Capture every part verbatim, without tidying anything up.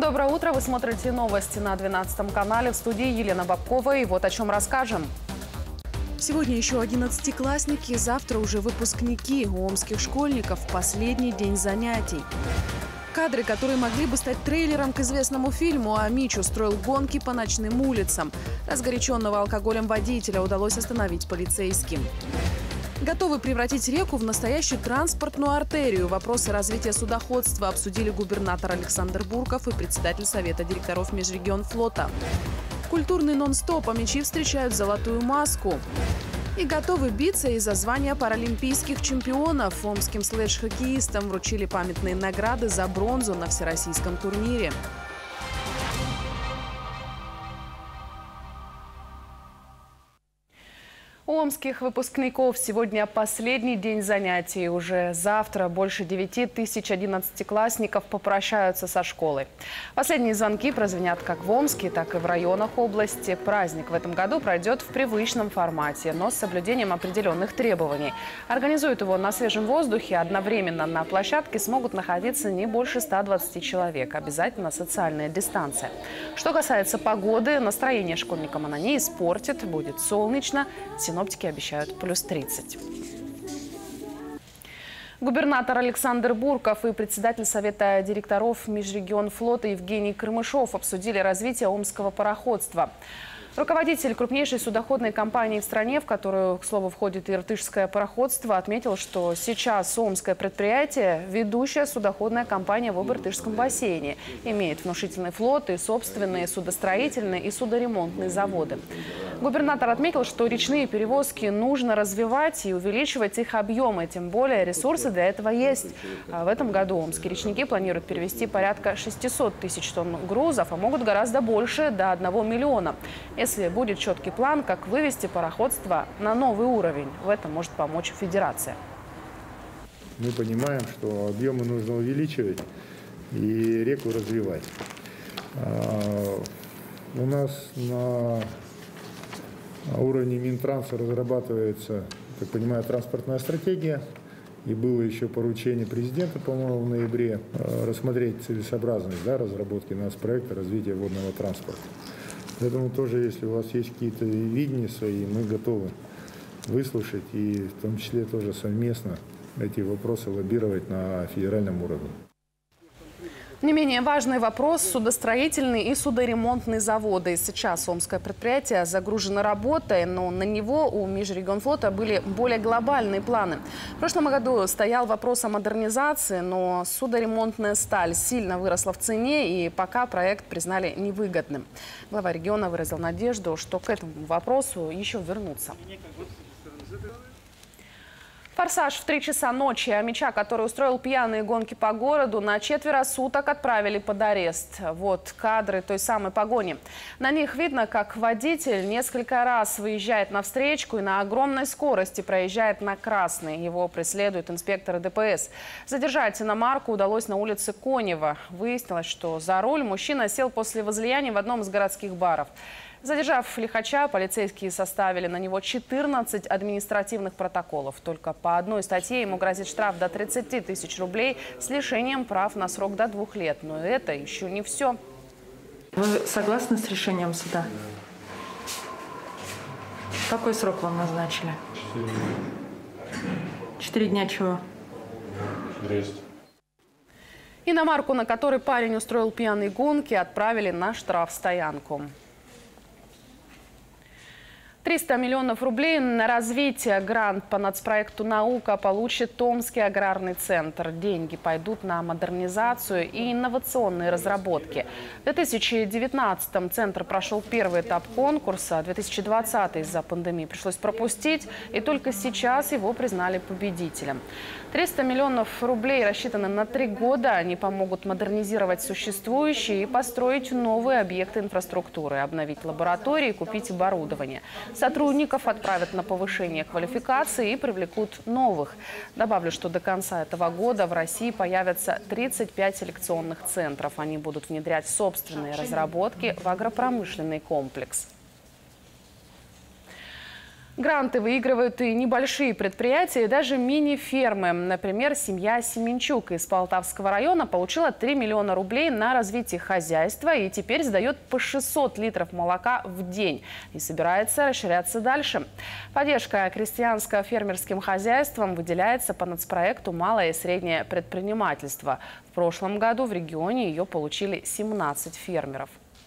Доброе утро. Вы смотрите новости на двенадцатом канале. В студии Елена Бабкова. И вот о чем расскажем. Сегодня еще одиннадцатиклассники, завтра уже выпускники. У омских школьников последний день занятий. Кадры, которые могли бы стать трейлером к известному фильму, а Мич устроил гонки по ночным улицам. Разгоряченного алкоголем водителя удалось остановить полицейским. Готовы превратить реку в настоящую транспортную артерию. Вопросы развития судоходства обсудили губернатор Александр Бурков и председатель Совета директоров Межрегионфлота. Культурный нон-стоп, а мячи встречают золотую маску. И готовы биться из-за звания паралимпийских чемпионов. Омским слэдж-хоккеистам вручили памятные награды за бронзу на всероссийском турнире. У омских выпускников сегодня последний день занятий. Уже завтра больше девяти тысяч одиннадцатиклассников попрощаются со школой. Последние звонки прозвенят как в Омске, так и в районах области. Праздник в этом году пройдет в привычном формате, но с соблюдением определенных требований. Организуют его на свежем воздухе. Одновременно на площадке смогут находиться не больше ста двадцати человек. Обязательно социальная дистанция. Что касается погоды, настроение школьникам она не испортит. Будет солнечно. Синоптики обещают плюс тридцать. Губернатор Александр Бурков и председатель Совета директоров Межрегионфлота Евгений Крымышов обсудили развитие омского пароходства. Руководитель крупнейшей судоходной компании в стране, в которую, к слову, входит и иртышское пароходство, отметил, что сейчас омское предприятие – ведущая судоходная компания в Иртышском бассейне. Имеет внушительный флот и собственные судостроительные и судоремонтные заводы. Губернатор отметил, что речные перевозки нужно развивать и увеличивать их объемы. Тем более ресурсы для этого есть. А в этом году омские речники планируют перевезти порядка шестисот тысяч тонн грузов, а могут гораздо больше – до одного миллиона. Если будет четкий план, как вывести пароходство на новый уровень, в этом может помочь Федерация. Мы понимаем, что объемы нужно увеличивать и реку развивать. У нас на уровне Минтранса разрабатывается, как понимаю, транспортная стратегия. И было еще поручение президента, по-моему, в ноябре рассмотреть целесообразность, да, разработки нацпроекта развития водного транспорта. Поэтому тоже, если у вас есть какие-то видения свои, мы готовы выслушать и в том числе тоже совместно эти вопросы лоббировать на федеральном уровне. Не менее важный вопрос – судостроительные и судоремонтные заводы. Сейчас омское предприятие загружено работой, но на него у Межрегионфлота были более глобальные планы. В прошлом году стоял вопрос о модернизации, но судоремонтная сталь сильно выросла в цене, и пока проект признали невыгодным. Глава региона выразил надежду, что к этому вопросу еще вернутся. Форсаж в три часа ночи. А Мича, который устроил пьяные гонки по городу, на четверо суток отправили под арест. Вот кадры той самой погони. На них видно, как водитель несколько раз выезжает на встречку и на огромной скорости проезжает на красный. Его преследуют инспекторы ДПС. Задержать иномарку удалось на улице Конева. Выяснилось, что за руль мужчина сел после возлияния в одном из городских баров. Задержав лихача, полицейские составили на него четырнадцать административных протоколов. Только по одной статье ему грозит штраф до тридцати тысяч рублей с лишением прав на срок до двух лет. Но это еще не все. Вы согласны с решением суда? Какой срок вам назначили? Четыре дня чего? Арест. Иномарку, на которой парень устроил пьяные гонки, отправили на штрафстоянку. триста миллионов рублей на развитие. Грант по нацпроекту «Наука» получит Омский аграрный центр. Деньги пойдут на модернизацию и инновационные разработки. В две тысячи девятнадцатом центр прошел первый этап конкурса, а две тысячи двадцатый из-за пандемии пришлось пропустить, и только сейчас его признали победителем. триста миллионов рублей рассчитаны на три года. Они помогут модернизировать существующие и построить новые объекты инфраструктуры, обновить лаборатории и купить оборудование. Сотрудников отправят на повышение квалификации и привлекут новых. Добавлю, что до конца этого года в России появятся тридцать пять селекционных центров. Они будут внедрять собственные разработки в агропромышленный комплекс. Гранты выигрывают и небольшие предприятия, и даже мини-фермы. Например, семья Семенчук из Полтавского района получила три миллиона рублей на развитие хозяйства и теперь сдает по шестьсот литров молока в день и собирается расширяться дальше. Поддержка крестьянско-фермерским хозяйствам выделяется по нацпроекту «Малое и среднее предпринимательство». В прошлом году в регионе ее получили семнадцать фермеров.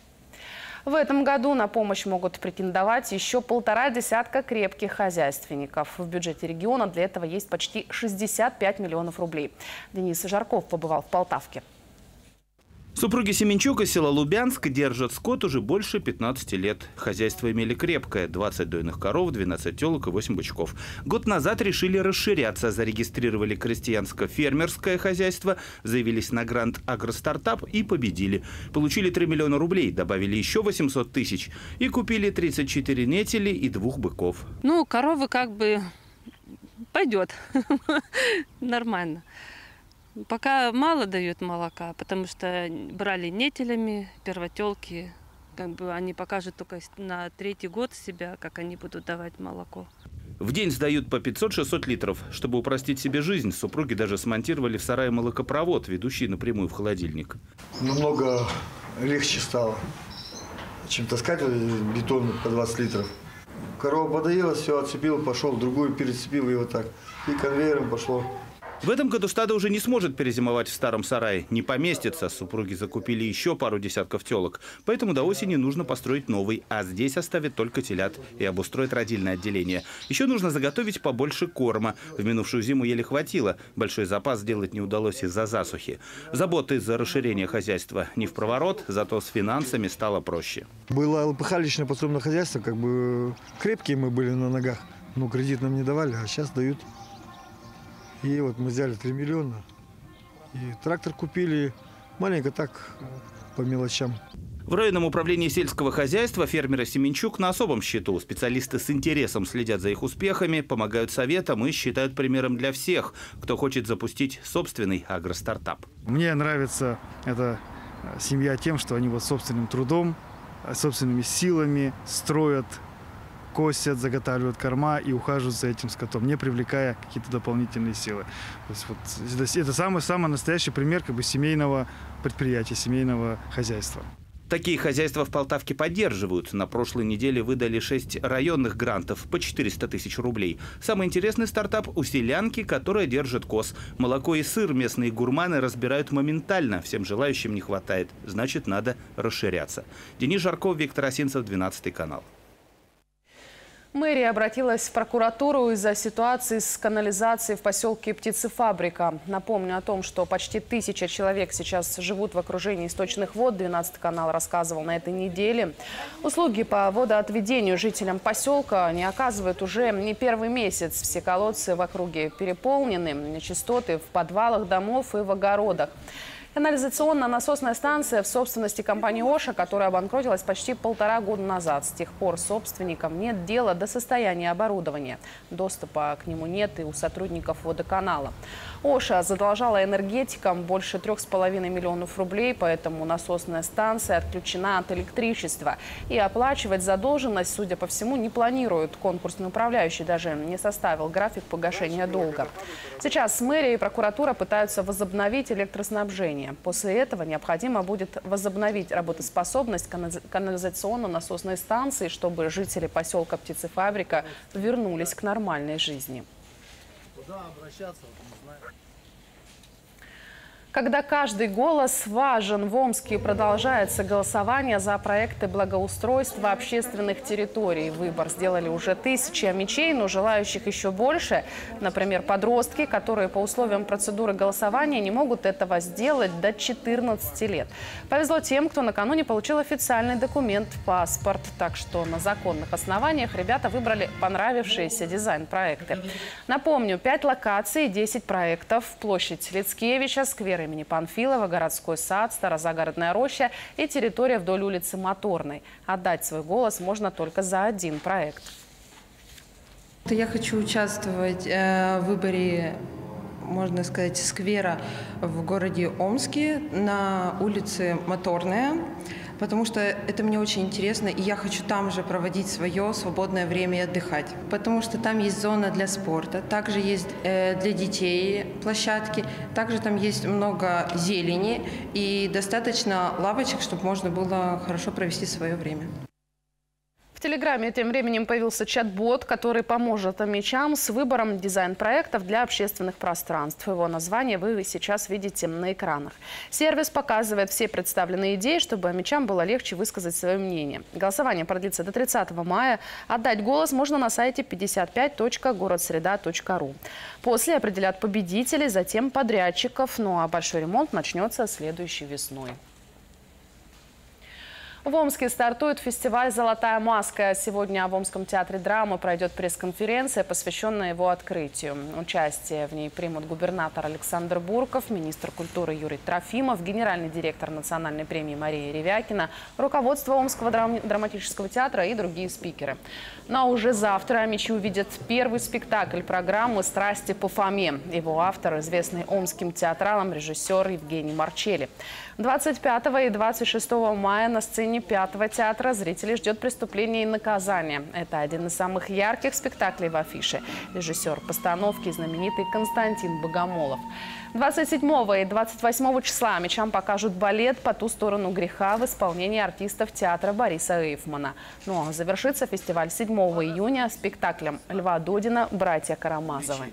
В этом году на помощь могут претендовать еще полтора десятка крепких хозяйственников. В бюджете региона для этого есть почти шестьдесят пять миллионов рублей. Денис Жарков побывал в Полтавке. Супруги Семенчук из села Лубянск держат скот уже больше пятнадцати лет. Хозяйство имели крепкое – двадцать дойных коров, двенадцать телок и восемь бычков. Год назад решили расширяться. Зарегистрировали крестьянско-фермерское хозяйство, заявились на грант «Агростартап» и победили. Получили три миллиона рублей, добавили еще восемьсот тысяч и купили тридцать четыре нетели и двух быков. Ну, коровы как бы пойдет. Нормально. Пока мало дают молока, потому что брали нетелями, первотелки. Как бы они покажут только на третий год себя, как они будут давать молоко. В день сдают по пятьсот-шестьсот литров. Чтобы упростить себе жизнь, супруги даже смонтировали в сарае молокопровод, ведущий напрямую в холодильник. Намного легче стало, чем таскать бетон по двадцать литров. Корова подоела, все, отцепил, пошел, другую перецепил и вот так. И конвейером пошло. В этом году стадо уже не сможет перезимовать в старом сарае. Не поместится. Супруги закупили еще пару десятков телок. Поэтому до осени нужно построить новый. А здесь оставят только телят и обустроят родильное отделение. Еще нужно заготовить побольше корма. В минувшую зиму еле хватило. Большой запас сделать не удалось из-за засухи. Заботы из-за расширения хозяйства не в проворот, зато с финансами стало проще. Было ЛПХ-личное подсобное хозяйство. Как бы крепкие мы были на ногах. Но кредит нам не давали, а сейчас дают. И вот мы взяли три миллиона, и трактор купили, маленько так, по мелочам. В районном управлении сельского хозяйства фермеры Семенчук на особом счету. Специалисты с интересом следят за их успехами, помогают советам и считают примером для всех, кто хочет запустить собственный агростартап. Мне нравится эта семья тем, что они вот собственным трудом, собственными силами строят, косят, заготавливают корма и ухаживают за этим скотом, не привлекая какие-то дополнительные силы. То есть вот это, это самый, самый настоящий пример как бы семейного предприятия, семейного хозяйства. Такие хозяйства в Полтавке поддерживают. На прошлой неделе выдали шесть районных грантов по четыреста тысяч рублей. Самый интересный стартап у селянки, которая держит коз. Молоко и сыр местные гурманы разбирают моментально. Всем желающим не хватает. Значит, надо расширяться. Денис Жарков, Виктор Осинцев, двенадцатый канал. Мэрия обратилась в прокуратуру из-за ситуации с канализацией в поселке Птицефабрика. Напомню о том, что почти тысяча человек сейчас живут в окружении источных вод. двенадцатый канал рассказывал на этой неделе. Услуги по водоотведению жителям поселка не оказывают уже не первый месяц. Все колодцы в округе переполнены, нечистоты в подвалах домов и в огородах. Канализационно-насосная станция в собственности компании «Оша», которая обанкротилась почти полтора года назад. С тех пор собственникам нет дела до состояния оборудования. Доступа к нему нет и у сотрудников водоканала. «Оша» задолжала энергетикам больше трех с половиной миллионов рублей, поэтому насосная станция отключена от электричества. И оплачивать задолженность, судя по всему, не планируют. Конкурсный управляющий даже не составил график погашения долга. Сейчас мэрия и прокуратура пытаются возобновить электроснабжение. После этого необходимо будет возобновить работоспособность канализационно-насосной станции, чтобы жители поселка Птицефабрика вернулись к нормальной жизни. Куда обращаться, не знаю. Когда каждый голос важен, в Омске продолжается голосование за проекты благоустройства общественных территорий. Выбор сделали уже тысячи омичей, но желающих еще больше. Например, подростки, которые по условиям процедуры голосования не могут этого сделать до четырнадцати лет. Повезло тем, кто накануне получил официальный документ – паспорт. Так что на законных основаниях ребята выбрали понравившиеся дизайн-проекты. Напомню, пять локаций, десять проектов. Площадь Лицкевича, сквер имени Панфилова, городской сад, Старозагородная роща и территория вдоль улицы Моторной. Отдать свой голос можно только за один проект. Я хочу участвовать в выборе, можно сказать, сквера в городе Омске на улице Моторная, потому что это мне очень интересно, и я хочу там же проводить свое свободное время и отдыхать. Потому что там есть зона для спорта, также есть э, для детей площадки, также там есть много зелени и достаточно лавочек, чтобы можно было хорошо провести свое время. В Телеграме тем временем появился чат-бот, который поможет омичам с выбором дизайн-проектов для общественных пространств. Его название вы сейчас видите на экранах. Сервис показывает все представленные идеи, чтобы омичам было легче высказать свое мнение. Голосование продлится до тридцатого мая. Отдать голос можно на сайте пятьдесят пять точка городсреда точка ру. После определят победителей, затем подрядчиков. Ну а большой ремонт начнется следующей весной. В Омске стартует фестиваль «Золотая маска». Сегодня в Омском театре драмы пройдет пресс-конференция, посвященная его открытию. Участие в ней примут губернатор Александр Бурков, министр культуры Юрий Трофимов, генеральный директор национальной премии Мария Ревякина, руководство Омского драм- драматического театра и другие спикеры. Ну а уже завтра омичи увидят первый спектакль программы «Страсти по Фоме». Его автор – известный омским театралам режиссер Евгений Марчели. двадцать пятого и двадцать шестого мая на сцене Пятого театра зрителей ждет «Преступление и наказание». Это один из самых ярких спектаклей в афише. Режиссер постановки знаменитый Константин Богомолов. двадцать седьмого и двадцать восьмого числа омичам покажут балет «По ту сторону греха» в исполнении артистов театра Бориса Эйфмана. Ну а завершится фестиваль седьмого июня спектаклем Льва Додина «Братья Карамазовы».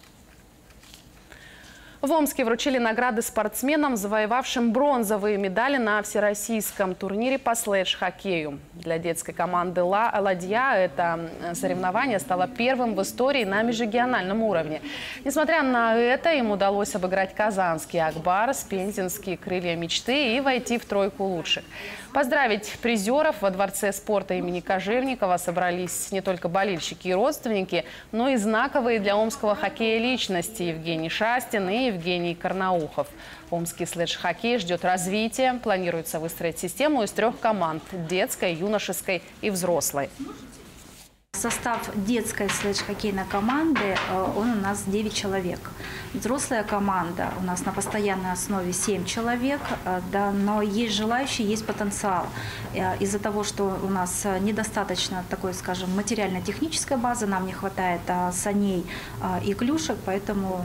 В Омске вручили награды спортсменам, завоевавшим бронзовые медали на всероссийском турнире по слэдж-хоккею. Для детской команды «Ладья» это соревнование стало первым в истории на межрегиональном уровне. Несмотря на это, им удалось обыграть казанский «Акбарс», пензенские «Крылья мечты» и войти в тройку лучших. Поздравить призеров во Дворце спорта имени Кожевникова собрались не только болельщики и родственники, но и знаковые для омского хоккея личности Евгений Шастин и Евгений Карнаухов. Омский слэдж-хоккей ждет развития. Планируется выстроить систему из трех команд – детской, юношеской и взрослой. Состав детской слэдж-хоккейной команды, он у нас девять человек. Взрослая команда у нас на постоянной основе семь человек, да, но есть желающие, есть потенциал. Из-за того, что у нас недостаточно такой, скажем, материально-технической базы, нам не хватает саней и клюшек, поэтому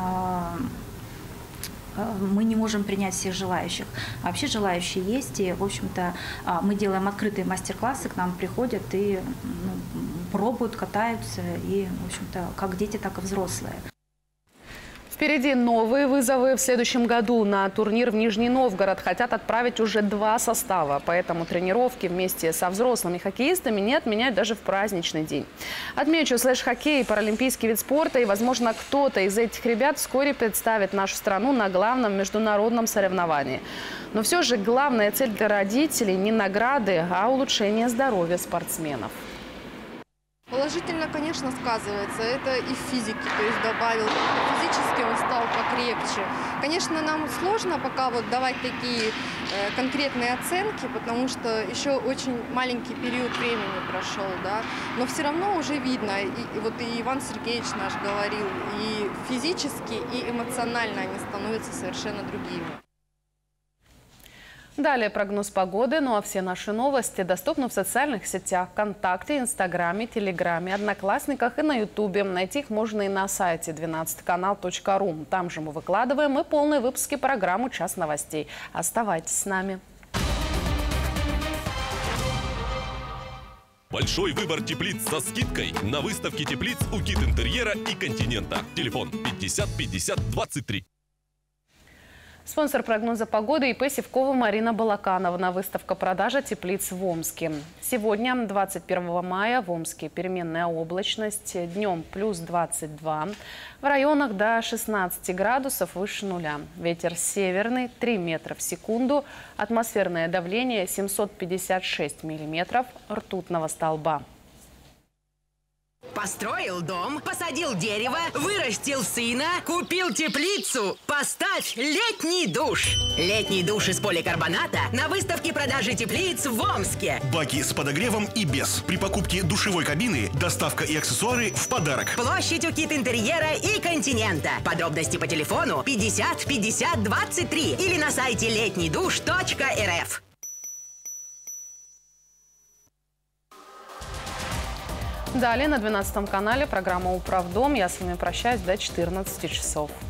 мы не можем принять всех желающих. Вообще желающие есть, и, в общем-то, мы делаем открытые мастер-классы, к нам приходят и ну, пробуют, катаются, и, в общем-то, как дети, так и взрослые. Впереди новые вызовы. В следующем году на турнир в Нижний Новгород хотят отправить уже два состава. Поэтому тренировки вместе со взрослыми хоккеистами не отменяют даже в праздничный день. Отмечу, слэдж-хоккей – паралимпийский вид спорта. И, возможно, кто-то из этих ребят вскоре представит нашу страну на главном международном соревновании. Но все же главная цель для родителей – не награды, а улучшение здоровья спортсменов. Положительно, конечно, сказывается. Это и в физике, то есть добавил. Физически он стал покрепче. Конечно, нам сложно пока вот давать такие э, конкретные оценки, потому что еще очень маленький период времени прошел, да. Но все равно уже видно, и, и вот и Иван Сергеевич наш говорил, и физически, и эмоционально они становятся совершенно другими. Далее прогноз погоды. Ну а все наши новости доступны в социальных сетях ВКонтакте, Инстаграме, Телеграме, Одноклассниках и на Ютубе. Найти их можно и на сайте двенадцатый канал точка ру. Там же мы выкладываем и полные выпуски программы «Час новостей». Оставайтесь с нами. Большой выбор теплиц со скидкой на выставке теплиц у Кит Интерьера и Континента. Телефон пятьдесят пятьдесят двадцать три. Спонсор прогноза погоды ИП Севкова Марина Балакановна. Выставка продажа теплиц в Омске. Сегодня, двадцать первого мая, в Омске переменная облачность. Днем плюс двадцать два. В районах до шестнадцати градусов выше нуля. Ветер северный три метра в секунду. Атмосферное давление семьсот пятьдесят шесть миллиметров ртутного столба. Построил дом, посадил дерево, вырастил сына, купил теплицу. Поставь летний душ. Летний душ из поликарбоната на выставке продажи теплиц в Омске. Баки с подогревом и без. При покупке душевой кабины доставка и аксессуары в подарок. Площадь у Кит Интерьера и Континента. Подробности по телефону пятьдесят пятьдесят двадцать три или на сайте летний душ точка эр эф. Далее на двенадцатом канале программа «Управдом». Я с вами прощаюсь до четырнадцати часов.